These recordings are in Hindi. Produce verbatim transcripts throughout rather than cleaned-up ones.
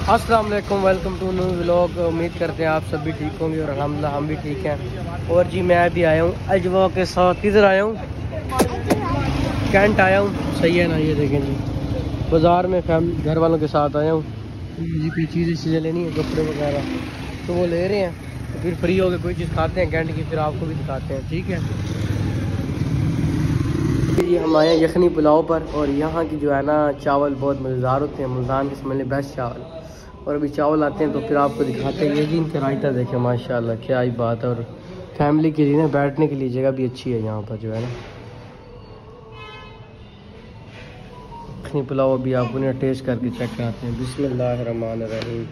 अस्सलाम वालेकुम, वेलकम टू न्यू व्लॉग। उम्मीद करते हैं आप सब भी ठीक होंगे और अल्हम्दुलिल्लाह हम भी ठीक हैं। और जी मैं भी आया हूँ अजवा के साथ। किधर आया हूँ? कैंट आया हूँ। सही है ना? ये देखें जी, बाज़ार में फैमिली घर वालों के साथ आया हूँ। जी कोई चीज़ें चीज़ें लेनी है, कपड़े वगैरह तो वो ले रहे हैं, तो फिर फ्री हो गए कोई चीज़ खाते हैं कैंट की, फिर आपको भी दिखाते हैं, ठीक है जी। हम आए हैं यखनी पुलाव पर, और यहाँ की जो है ना चावल बहुत मज़ेदार होते हैं, मुल्तान के समझ लें बेस्ट चावल। और अभी चावल आते हैं तो फिर आपको दिखाते हैं। ये जी इनका रायता देखें, माशाल्लाह क्या ही बात है। और फैमिली के लिए ना बैठने के लिए जगह भी अच्छी है यहाँ पर जो है ना। यखनी पुलाव अभी आपको ना टेस्ट करके चेक कराते हैं। बिस्मिल्लाहिर्रहमानिर्रहीम।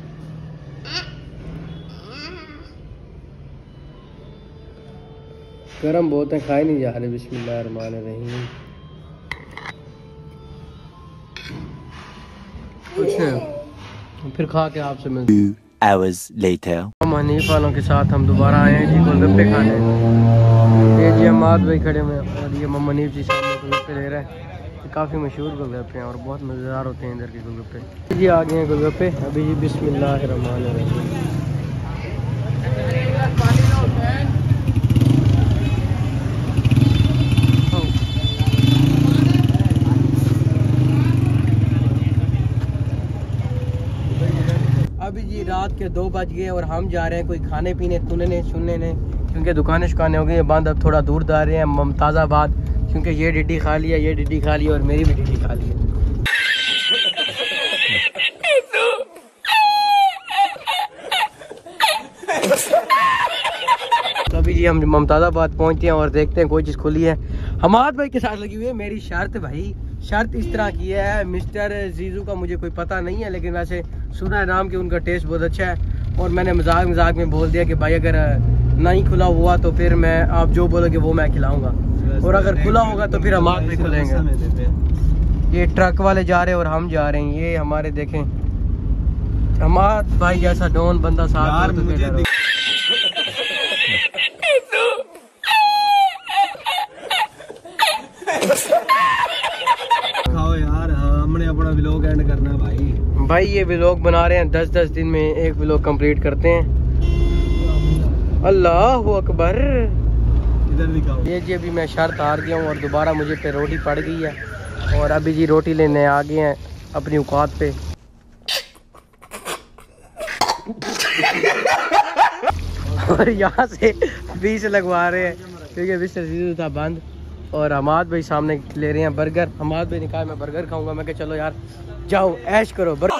गरम बहुत है, खाए नहीं जा रहे। बिस्मिल्लाहिर्रहमानिर्रहीम। कुछ नहीं, फिर खा के आपसे मिलते हैं। Two hours later. हम हनीफ वालों के साथ हम दोबारा आए हैं जी गोलगप्पे खाने। ये जी अमाद भाई खड़े हुए हैं और ये मोहम्मद हनीफ जी सामने गोलगप्पे ले रहे हैं। काफ़ी मशहूर गोलगप्पे हैं और बहुत मज़ेदार होते हैं इधर के गोलगप्पे। जी आ गए हैं गोलगप्पे अभी जी। बिस्मिल्लाहिर्रहमानिर्रहीम। अभी जी रात के दो बज गए और हम जा रहे हैं कोई खाने पीने तुनने सुनने ने, क्योंकि दुकानें शुकानें हो गई हैं बंद। अब थोड़ा दूर जा रहे हैं मुमताज़ाबाद, क्योंकि ये डिड्डी खा लिया, ये डिड्डी खा लिया और मेरी भी डिड्डी खा ली है। तो अभी जी हम मुमताज़ाबाद पहुंचते हैं और देखते हैं कोई चीज़ खुली है। हमाद भाई के साथ लगी हुई है मेरी शर्त। भाई शर्त इस तरह की है, मिस्टर जीजू का मुझे कोई पता नहीं है, लेकिन वैसे सुना है नाम कि उनका टेस्ट बहुत अच्छा है। और मैंने मजाक मजाक में बोल दिया कि भाई अगर नहीं खुला हुआ तो फिर मैं आप जो बोलोगे वो मैं खिलाऊंगा, और अगर खुला होगा तो फिर हम आप भी खुलेंगे। ये ट्रक वाले जा रहे हैं और हम जा रहे हैं। ये हमारे देखें हमाद भाई जैसा डॉन बंदा साथ तो खाओ यार, हमने अपना व्लॉग एंड करना है भाई। भाई ये व्लॉग बना रहे हैं, दस दस दिन में एक व्लॉग कंप्लीट करते हैं। अल्लाह अकबर। इधर दिखाओ। ये जी अभी मैं शर्त हार गया हूँ और दोबारा मुझे पे रोटी पड़ गई है, और अभी जी रोटी लेने आ गए हैं अपनी औकात पे। और यहाँ से बीस लगवा रहे हैं क्योंकि मिस्टर जीजू था बंद। और हमाद भाई सामने ले रहे हैं बर्गर। हमाद भाई ने कहा मैं बर्गर खाऊंगा। मैं कहा चलो यार जाओ ऐश करो, बर्गर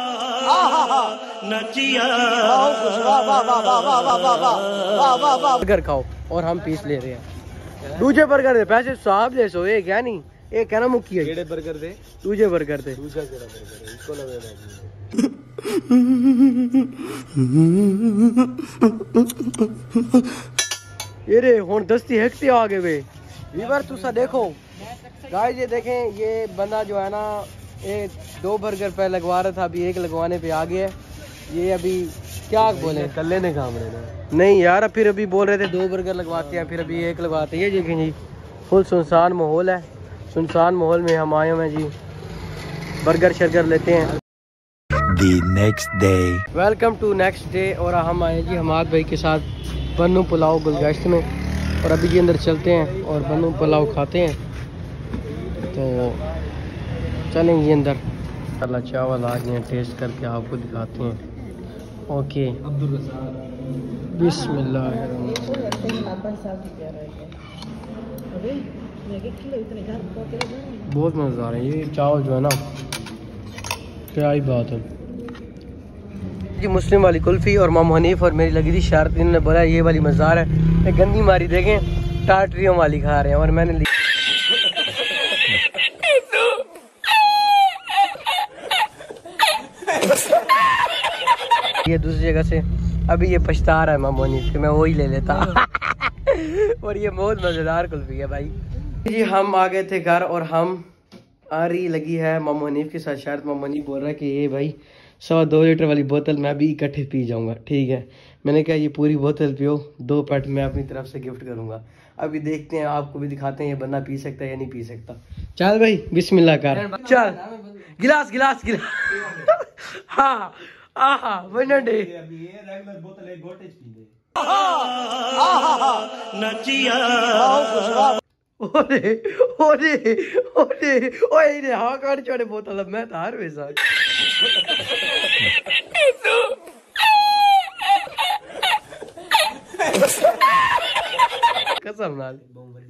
बर्गर खाओ। और हम पीस ले रहे हैं दूजे बर्गर दे पैसे साहब ले सो। ये क्या नहीं ये कहना मुक्की है। केड़े बर्गर दे? दूजे बर्गर दे। दूसरा केड़ा बर्गर है? इसको लगे ये रे हुन दस्ती हेकते आ गए वे वीवर। तुसा देखो गाइस, ये देखें ये बंदा जो है ना ये दो बर्गर पे लगवा रहा था, अभी एक लगवाने पे आ गया है। ये अभी क्या बोले कल्ले ने काम लेना नहीं यार, फिर अभी बोल रहे थे दो बर्गर लगवाते हैं, फिर अभी एक लगवाते हैं। ये देखें जी फुल सुनसान माहौल है। सुनसान माहौल में हम आए हुए हैं जी, बर्गर शर्गर लेते हैं। The next day. Welcome to next day. और हम आए जी हमाद भाई के साथ बन्नू पुलाव गुलगश्त में, और अभी जी अंदर चलते हैं और बन्नू पुलाव खाते हैं। तो चलेंगे अंदर। अल्लाह चावल आ गए हैं, टेस्ट करके आपको दिखाते हैं। ओके बिस्मिल्लाह। बहुत मज़ेदार है ये चावल जो है ना, क्या ही बात है जी। मुस्लिम वाली कुल्फ़ी और मोहम्मद हनीफ और मेरी लगी थी शर्त। इन्होंने बोला ये वाली मज़ेदार है, ये गंदी मारी देखें टाटरियों वाली खा रहे हैं, और मैंने ली। ये दूसरी जगह से अभी ये पछता रहा है मोहम्मद हनीफ के, मैं वही ले लेता। और ये बहुत मज़ेदार कुल्फ़ी है भाई जी। हम आ गए थे घर और हम आ रही लगी है मोहम्मद हनीफ के साथ शर्त। मोहम्मद हनीफ बोल रहा है कि ये भाई सौ दो लीटर वाली बोतल मैं भी इकट्ठे पी जाऊंगा, ठीक है। मैंने कहा ये पूरी बोतल पियो, दो पट मैं अपनी तरफ से गिफ्ट करूंगा। अभी देखते हैं, आपको भी दिखाते हैं ये बंदा पी सकता है या नहीं पी सकता। चल भाई बिस्मिल्लाह कर, चल गिलास गिलास गिलास। हाँ आहा वन डे अभी ये रेगुलर बोतल एक घोटे च पींदे ओरे ओरे ओरे ओए ने हाँ काट छोड़े बोतल मैं तो हार वैसा कसम नाल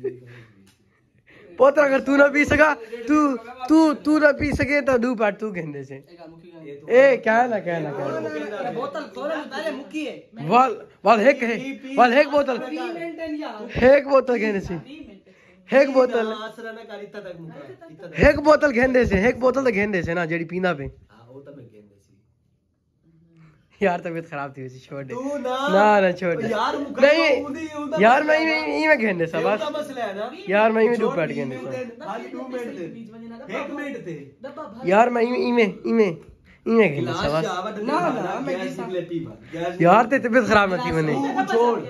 पोतरा अगर तू ना पी सका तू तू तू ना पी सके तो दू पाट तू कहंदे से ए क्या ना क्या ना क्या बोतल खोले पहले मुक्की है वाल वाल एक है वाल एक बोतल एक बोतल कहने से एक बोतल आसरा ना कर इतना तक मुका एक बोतल कहंदे से एक बोतल तो कहंदे से ना जेडी पीना पे हां वो तो मैं कहंदे सी यार तबीयत खराब थी वैसे छोड़ दे तू ना ना ना छोड़ दे यार मुका नहीं यार मैं ही मैं कहंदे सा बस मसला है ना यार मैं ही में दो पैट कहंदे सा खाली दो मिनट थे एक मिनट थे यार मैं ही में ही में ही में कहंदे सा बस ना ना मैं निकले पी बार यार ते तबीयत खराब थी मैंने छोड़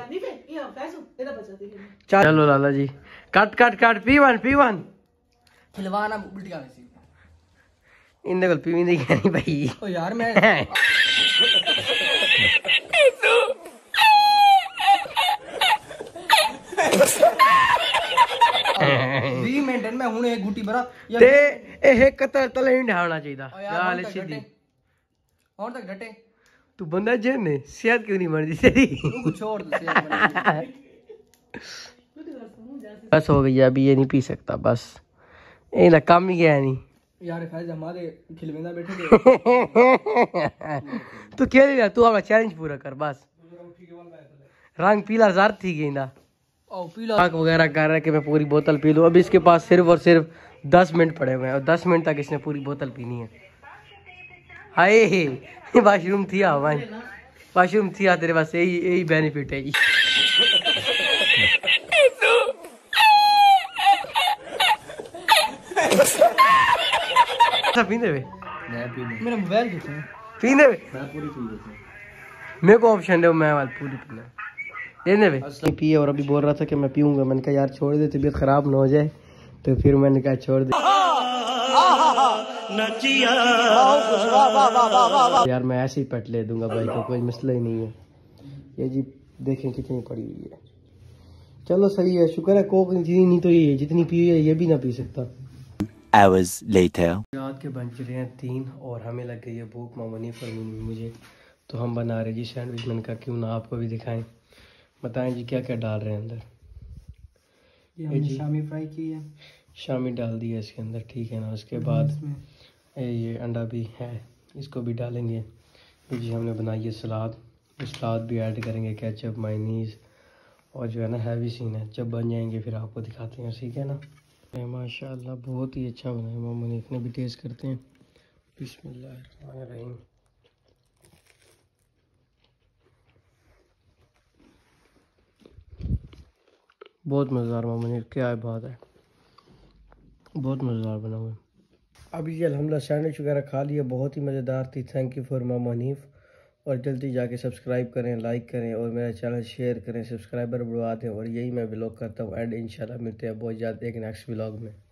चलो Lala ji cut cut cut P one P one खिलवाना उल्टी आने से इंदे कोल पीवी नहीं कहनी भाई ओ यार मैं बीस मिनट में हुन एक गुटी भरा ते ए कतर तले नहीं ढावना चाहिए यार सीधी और तक डटे तू बंदा जेन ने सेहत क्यों नहीं बढ़ती तेरी तू छोड़ दे बस हो गई अभी ये नहीं पी सकता बस ये ना काम ही गया नहीं यार फैज हमारे खिलवेंदा बैठे थे तू क्या रहा तू अपना चैलेंज पूरा कर बस रंग पीला जार थी गई ना ओ पीला आँख वगैरह कर रहा है कि मैं पूरी बोतल पी लूँ अभी इसके पास सिर्फ और सिर्फ दस मिनट पड़े हुए हैं और दस मिनट तक इसने पूरी बोतल पीनी है हाय वाशरूम थी भाई वाशरूम थी तेरे पास यही यही बेनिफिट है जी पीने वे मेरा मोबाइल कितना है पीने वे मैं पूरी पी लेता मेरे को ऑप्शन दे मैं वाली पूरी पीना देने वे नहीं पिए और अभी बोल रहा था कि मैं पीऊंगा मैंने कहा यार छोड़ दे तबीयत खराब ना हो जाए तो फिर मैंने कहा छोड़ दे यार मैं ऐसे ही पेट ले दूंगा भाई को कोई मसला ही नहीं है ये जी देखें कितनी पड़ी हुई है चलो सही है शुक्र है कोक नहीं तो ये जितनी पी है ये भी ना पी सकता Hours later. रात के बन चुके हैं तीन और हमें लग गई है भूख मामनी पर मुझे तो हम बना रहे जी सैंडविच मैंने कहा क्यों ना आपको भी दिखाएं बताएं जी क्या क्या डाल रहे हैं अंदर ये हमने शामी फ्राई की है शामी डाल दी है इसके अंदर ठीक है ना उसके बाद ये अंडा भी है इसको भी डालेंगे फिर जी हमने बनाई है सलाद सलाद भी ऐड करेंगे केचप मायनीज़ और जो है ना हैवी सीन है जब बन जाएंगे फिर आपको दिखाते हैं ठीक है ना माशाल्लाह बहुत ही अच्छा बना है मामा ने इतने भी टेस्ट करते हैं बिस्मिल्लाहिर्रहमानिर्रहीम बहुत मज़ेदार मामा ने क्या बात है बहुत मज़ेदार बना हुआ अभी ये अल्हम्दुलिल्लाह सैंडविच वगैरह खा लिया बहुत ही मज़ेदार थी थैंक यू फॉर मामा हनीफ और जल्दी जाके सब्सक्राइब करें लाइक करें और मेरा चैनल शेयर करें सब्सक्राइबर बढ़वा दें और यही मैं व्लॉग करता हूँ एंड इंशाल्लाह मिलते हैं बहुत जल्द एक नेक्स्ट व्लॉग में।